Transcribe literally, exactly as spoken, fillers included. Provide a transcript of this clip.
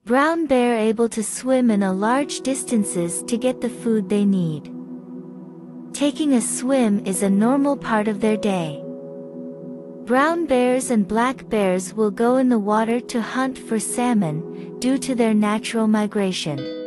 Brown bear able to swim in a large distances to get the food they need. Taking a swim is a normal part of their day. Brown bears and black bears will go in the water to hunt for salmon, due to their natural migration.